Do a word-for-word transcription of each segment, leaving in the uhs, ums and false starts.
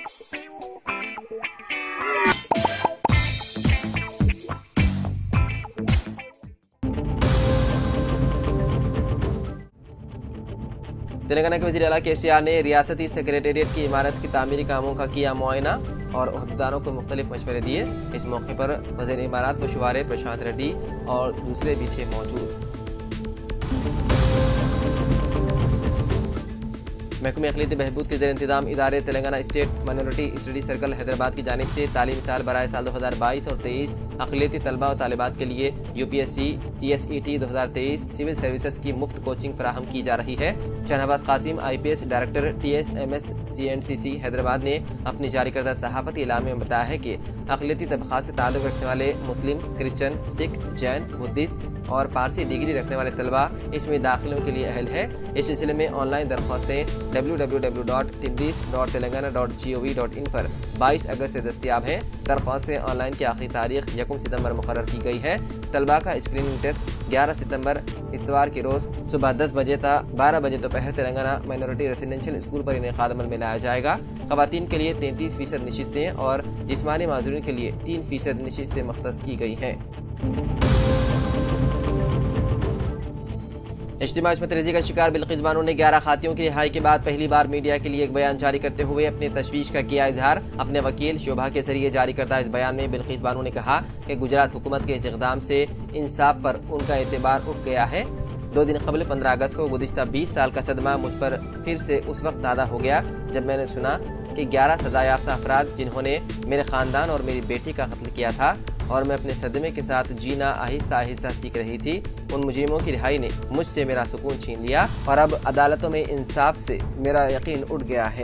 तेलंगाना के वज़ीर आला केसीआर ने रियासती सेक्रेटेरिएट की इमारत की तामीरी कामों का किया मुआयना और ओहदेदारों को मुख्तलिफ मशवरे दिए। इस मौके पर वज़ीर इमारत मशुवारे प्रशांत रेड्डी और दूसरे भी थे मौजूद। महकमे अक़लियती बहबूद के ज़ेर इंतज़ाम इदारे Telangana state minority study circle Hyderabad की जानिब से तालीमी साल बराए साल दो हज़ार बाईस और तेईस अक़लियती तलबा और तालिबात के लिए UPSC C S E T दो हज़ार तेईस सिविल सर्विसेज की मुफ्त कोचिंग फराहम की जा रही है। Shahnawaz Qasim I P S director T S M S C N C C Hyderabad ने अपनी जारी करदा सहाफती इलामे में बताया है कि अक़लियती तबक़ात से ताल्लुक़ रखने वाले Muslim, Christian, Sikh, Jain, Buddhist और पारसी डिग्री रखने वाले तलबा इसमें दाखिलों के लिए अहल है। इस सिलसिले में ऑनलाइन दरख्वास्तें W W W dot TMREIS dot Telangana dot G O V dot in पर बाईस अगस्त से दस्तियाब हैं। दरख्वास्तें ऑनलाइन की आखिरी तारीख यकम सितंबर मुकर्रर की गई है। तलबा का स्क्रीनिंग टेस्ट ग्यारह सितंबर इतवार के रोज सुबह दस बजे तक बारह बजे दोपहर तेलंगाना माइनॉरिटी रेसिडेंशियल स्कूल पर इनेकाद अमल में लाया जाएगा। खवातीन के लिए तैंतीस फीसद नशिस्तें और जिस्मानी माजूरीन के लिए तीन फीसद नशिस्तें मख्तस की गई हैं। इज्तिमा इस्मत रेज़ी का शिकार बिल्किस बानो ने ग्यारह खातियों की रिहाई के बाद पहली बार मीडिया के लिए एक बयान जारी करते हुए अपनी तशवीश का किया इजहार। अपने वकील शोभा के जरिए जारी करता इस बयान में बिल्किस बानो ने कहा कि गुजरात हुकूमत के इस इक़दाम से इंसाफ पर उनका एतबार उठ गया है। दो दिन कबल पंद्रह अगस्त को गुज़िश्ता बीस साल का सदमा मुझ पर फिर से उस वक्त ताज़ा हो गया जब मैंने सुना कि ग्यारह सजा याफ्ता अफराद जिन्होंने मेरे खानदान और मेरी बेटी का कत्ल किया था और मैं अपने सदमे के साथ जीना आहिस्ता आहिस्ता सीख रही थी, उन मुजरिमों की रिहाई ने मुझसे मेरा सुकून छीन लिया और अब अदालतों में इंसाफ से मेरा यकीन उठ गया है।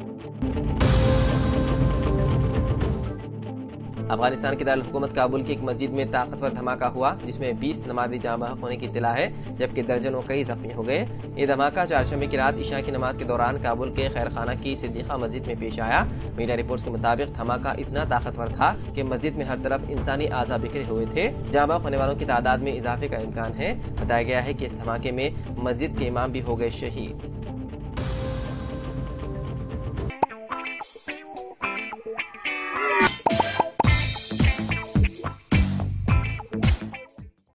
अफगानिस्तान की दारुल हुकूमत काबुल की एक मस्जिद में ताकतवर धमाका हुआ जिसमें बीस नमाजी जाँ बहक होने की इत्तला है जबकि दर्जनों कई जख्मी हो गए। ये धमाका चारशंबे की रात ईशा की नमाज के दौरान काबुल के खैरखाना की सिद्दीक़ा मस्जिद में पेश आया। मीडिया रिपोर्ट्स के मुताबिक धमाका इतना ताकतवर था कि मस्जिद में हर तरफ इंसानी आज़ा बिखरे हुए थे। जाँ बहक होने वालों की तादाद में इजाफे का इम्कान है। बताया गया है कि इस धमाके में मस्जिद के इमाम भी हो गए शहीद।